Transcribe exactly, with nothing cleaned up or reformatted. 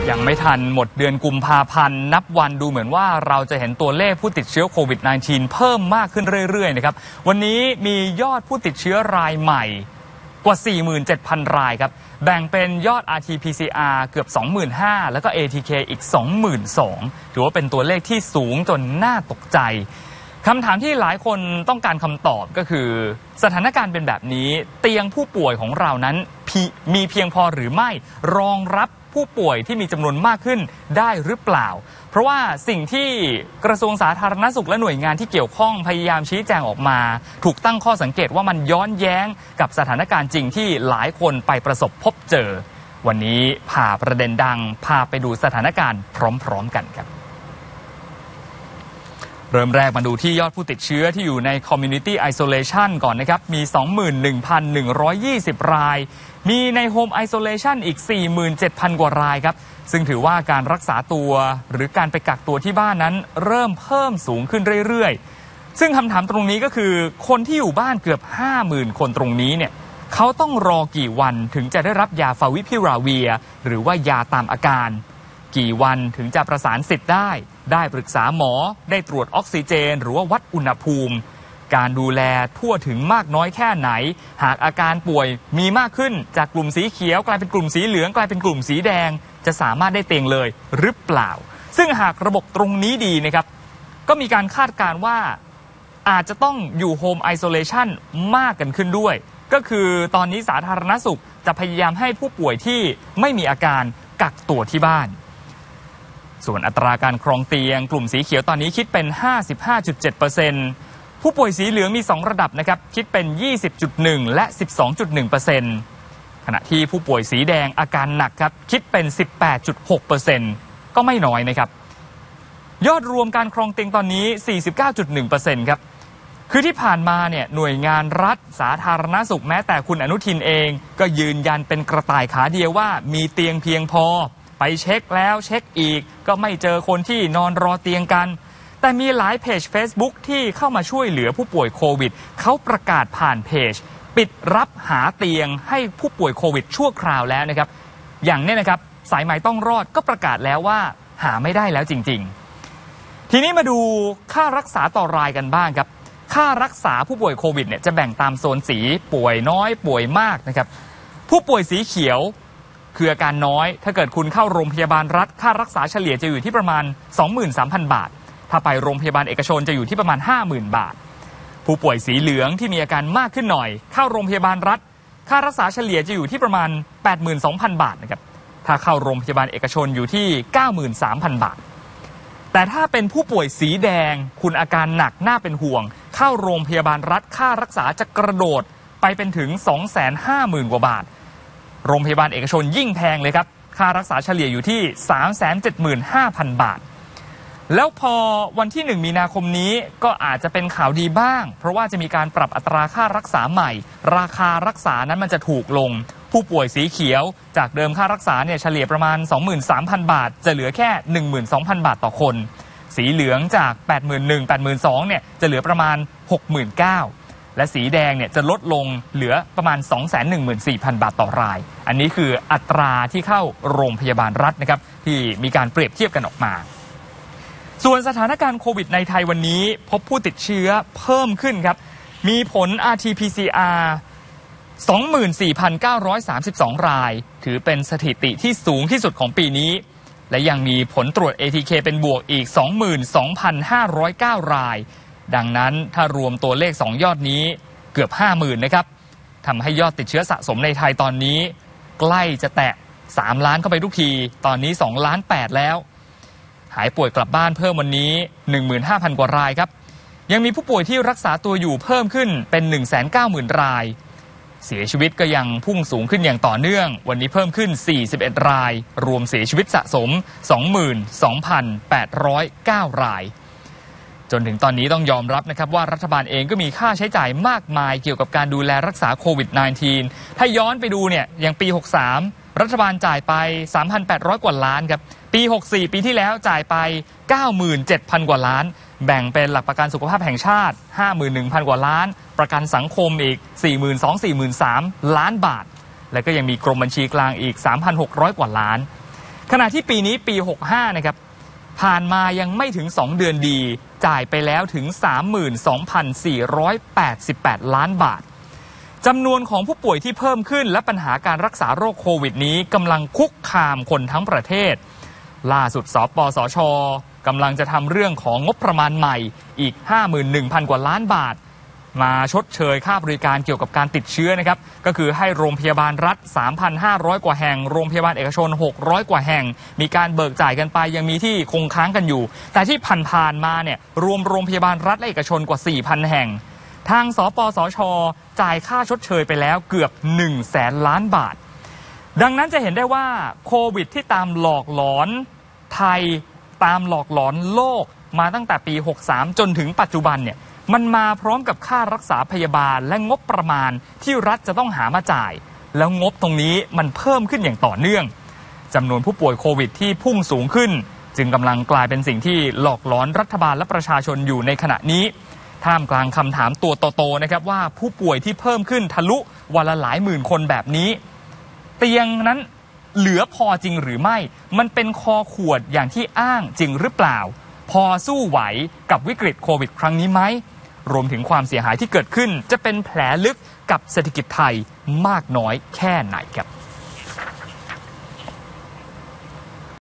ยังไม่ทันหมดเดือนกุมภาพันธ์นับวันดูเหมือนว่าเราจะเห็นตัวเลขผู้ติดเชื้อโควิด สิบเก้า เพิ่มมากขึ้นเรื่อยๆนะครับวันนี้มียอดผู้ติดเชื้อรายใหม่กว่า สี่หมื่นเจ็ดพัน รายครับแบ่งเป็นยอด อาร์ ที พี ซี อาร์ เกือบ สองหมื่นห้าพัน แล้วก็ เอ ที เค อีก สองหมื่นสองพัน ถือว่าเป็นตัวเลขที่สูงจนน่าตกใจคำถามที่หลายคนต้องการคำตอบก็คือสถานการณ์เป็นแบบนี้เตียงผู้ป่วยของเรานั้นมีเพียงพอหรือไม่รองรับผู้ป่วยที่มีจำนวนมากขึ้นได้หรือเปล่าเพราะว่าสิ่งที่กระทรวงสาธารณสุขและหน่วยงานที่เกี่ยวข้องพยายามชี้แจงออกมาถูกตั้งข้อสังเกตว่ามันย้อนแย้งกับสถานการณ์จริงที่หลายคนไปประสบพบเจอวันนี้พาประเด็นดังพาไปดูสถานการณ์พร้อมๆกันครับเริ่มแรกมาดูที่ยอดผู้ติดเชื้อที่อยู่ใน Community Isolation ก่อนนะครับมี สองหมื่นหนึ่งพันหนึ่งร้อยยี่สิบ รายมีใน Home Isolation อีก สี่หมื่นเจ็ดพัน กว่ารายครับซึ่งถือว่าการรักษาตัวหรือการไปกักตัวที่บ้านนั้นเริ่มเพิ่มสูงขึ้นเรื่อยๆซึ่งคำถามตรงนี้ก็คือคนที่อยู่บ้านเกือบ ห้าหมื่น คนตรงนี้เนี่ยเขาต้องรอกี่วันถึงจะได้รับยาฟาวิพิราเวียหรือว่ายาตามอาการกี่วันถึงจะประสานสิทธิ์ได้ได้ปรึกษาหมอได้ตรวจออกซิเจนหรือว่าวัดอุณหภูมิการดูแลทั่วถึงมากน้อยแค่ไหนหากอาการป่วยมีมากขึ้นจากกลุ่มสีเขียวกลายเป็นกลุ่มสีเหลืองกลายเป็นกลุ่มสีแดงจะสามารถได้เตียงเลยหรือเปล่าซึ่งหากระบบตรงนี้ดีนะครับก็มีการคาดการณ์ว่าอาจจะต้องอยู่โฮมไอโซเลชันมากกันขึ้นด้วยก็คือตอนนี้สาธารณสุขจะพยายามให้ผู้ป่วยที่ไม่มีอาการกักตัวที่บ้านส่วนอัตราการครองเตียงกลุ่มสีเขียวตอนนี้คิดเป็น ห้าสิบห้าจุดเจ็ดเปอร์เซ็นต์ ผู้ป่วยสีเหลืองมีสองระดับนะครับคิดเป็น ยี่สิบจุดหนึ่ง และ สิบสองจุดหนึ่งเปอร์เซ็นต์ ขณะที่ผู้ป่วยสีแดงอาการหนักครับคิดเป็น สิบแปดจุดหกเปอร์เซ็นต์ ก็ไม่น้อยนะครับยอดรวมการครองเตียงตอนนี้ สี่สิบเก้าจุดหนึ่งเปอร์เซ็นต์ ครับคือที่ผ่านมาเนี่ยหน่วยงานรัฐสาธารณสุขแม้แต่คุณอนุทินเองก็ยืนยันเป็นกระต่ายขาเดียวว่ามีเตียงเพียงพอไปเช็คแล้วเช็คอีกก็ไม่เจอคนที่นอนรอเตียงกันแต่มีหลายเพจ Facebook ที่เข้ามาช่วยเหลือผู้ป่วยโควิดเขาประกาศผ่านเพจปิดรับหาเตียงให้ผู้ป่วยโควิดชั่วคราวแล้วนะครับอย่างนี้นะครับสายไหมต้องรอดก็ประกาศแล้วว่าหาไม่ได้แล้วจริงๆทีนี้มาดูค่ารักษาต่อรายกันบ้างครับค่ารักษาผู้ป่วยโควิดเนี่ยจะแบ่งตามโซนสีป่วยน้อยป่วยมากนะครับผู้ป่วยสีเขียวคืออาการน้อยถ้าเกิดคุณเข้าโรงพยาบาลรัฐค่ารักษาเฉลี่ยจะอยู่ที่ประมาณ สองหมื่นสามพัน บาทถ้าไปโรงพยาบาลเอกชนจะอยู่ที่ประมาณ ห้าหมื่น บาทผู้ป่วยสีเหลืองที่มีอาการมากขึ้นหน่อยเข้าโรงพยาบาลรัฐค่ารักษาเฉลี่ยจะอยู่ที่ประมาณ แปดหมื่นสองพัน บาทนะครับถ้าเข้าโรงพยาบาลเอกชนอยู่ที่ เก้าหมื่นสามพัน บาทแต่ถ้าเป็นผู้ป่วยสีแดงคุณอาการหนักน่าเป็นห่วงเข้าโรงพยาบาลรัฐค่ารักษาจะกระโดดไปเป็นถึง สองแสนห้าหมื่น กว่าบาทโรงพยาบาลเอกชนยิ่งแพงเลยครับค่ารักษาเฉลี่ยอยู่ที่ สามแสนเจ็ดหมื่นห้าพัน บาทแล้วพอวันที่หนึ่งมีนาคมนี้ก็อาจจะเป็นข่าวดีบ้างเพราะว่าจะมีการปรับอัตราค่ารักษาใหม่ราคารักษานั้นมันจะถูกลงผู้ป่วยสีเขียวจากเดิมค่ารักษาเนี่ยเฉลี่ยประมาณ สองหมื่นสามพัน บาทจะเหลือแค่ หนึ่งหมื่นสองพัน บาทต่อคนสีเหลืองจาก แปดหมื่นหนึ่งพัน แปดหมื่นสองพัน เนี่ยจะเหลือประมาณ หกหมื่นเก้าพันและสีแดงเนี่ยจะลดลงเหลือประมาณ สองแสนหนึ่งหมื่นสี่พัน บาทต่อรายอันนี้คืออัตราที่เข้าโรงพยาบาลรัฐนะครับที่มีการเปรียบเทียบกันออกมาส่วนสถานการณ์โควิดในไทยวันนี้พบผู้ติดเชื้อเพิ่มขึ้นครับมีผล อาร์ ที พี ซี อาร์ สองหมื่นสี่พันเก้าร้อยสามสิบสอง รายถือเป็นสถิติที่สูงที่สุดของปีนี้และยังมีผลตรวจ เอ ที เค เป็นบวกอีก สองหมื่นสองพันห้าร้อยเก้า รายดังนั้นถ้ารวมตัวเลขสองยอดนี้เกือบ ห้าหมื่น นะครับทำให้ยอดติดเชื้อสะสมในไทยตอนนี้ใกล้จะแตะสามล้านเข้าไปทุกทีตอนนี้สองล้านแปดแล้วหายป่วยกลับบ้านเพิ่มวันนี้ หนึ่งหมื่นห้าพัน กว่ารายครับยังมีผู้ป่วยที่รักษาตัวอยู่เพิ่มขึ้นเป็น หนึ่งแสนเก้าหมื่น รายเสียชีวิตก็ยังพุ่งสูงขึ้นอย่างต่อเนื่องวันนี้เพิ่มขึ้นสี่สิบเอ็ดรายรวมเสียชีวิตสะสม สองหมื่นสองพันแปดร้อยเก้า รายจนถึงตอนนี้ต้องยอมรับนะครับว่ารัฐบาลเองก็มีค่าใช้จ่ายมากมายเกี่ยวกับการดูแลรักษาโควิด สิบเก้า ถ้าย้อนไปดูเนี่ยอย่างปีหกสามรัฐบาลจ่ายไป สามพันแปดร้อย กว่าล้านครับปีหกสี่ปีที่แล้วจ่ายไป เก้าหมื่นเจ็ดพัน กว่าล้านแบ่งเป็นหลักประกันสุขภาพแห่งชาติ ห้าหมื่นหนึ่งพัน กว่าล้านประกันสังคมอีก สี่หมื่นสองพัน สี่หมื่นสามพัน ล้านบาทและก็ยังมีกรมบัญชีกลางอีก สามพันหกร้อย กว่าล้านขณะที่ปีนี้ปีหกสิบห้านะครับผ่านมายังไม่ถึงสองเดือนดีจ่ายไปแล้วถึง สามหมื่นสองพันสี่ร้อยแปดสิบแปด ล้านบาทจำนวนของผู้ป่วยที่เพิ่มขึ้นและปัญหาการรักษาโรคโควิดนี้กำลังคุกคามคนทั้งประเทศล่าสุดสปสช.กำลังจะทำเรื่องของงบประมาณใหม่อีก ห้าหมื่นหนึ่งพัน กว่าล้านบาทมาชดเชยค่าบริการเกี่ยวกับการติดเชื้อนะครับก็คือให้โรงพยาบาลรัฐ สามพันห้าร้อย กว่าแห่งโรงพยาบาลเอกชนหกร้อยกว่าแห่งมีการเบิกจ่ายกันไปยังมีที่คงค้างกันอยู่แต่ที่ผ่านๆมาเนี่ยรวมโรงพยาบาลรัฐและเอกชนกว่า สี่พัน แห่งทางสปสช.จ่ายค่าชดเชยไปแล้วเกือบ หนึ่งแสน ล้านบาทดังนั้นจะเห็นได้ว่าโควิดที่ตามหลอกหลอนไทยตามหลอกหลอนโลกมาตั้งแต่ปีหกสิบสามจนถึงปัจจุบันเนี่ยมันมาพร้อมกับค่ารักษาพยาบาลและงบประมาณที่รัฐจะต้องหามาจ่ายแล้วงบตรงนี้มันเพิ่มขึ้นอย่างต่อเนื่องจำนวนผู้ป่วยโควิดที่พุ่งสูงขึ้นจึงกำลังกลายเป็นสิ่งที่หลอกหลอนรัฐบาลและประชาชนอยู่ในขณะนี้ท่ามกลางคำถามตัวโตๆนะครับว่าผู้ป่วยที่เพิ่มขึ้นทะลุวันละหลายหมื่นคนแบบนี้เตียงนั้นเหลือพอจริงหรือไม่มันเป็นคอขวดอย่างที่อ้างจริงหรือเปล่าพอสู้ไหวกับวิกฤตโควิดครั้งนี้ไหมรวมถึงความเสียหายที่เกิดขึ้นจะเป็นแผลลึกกับเศรษฐกิจไทยมากน้อยแค่ไหนครับ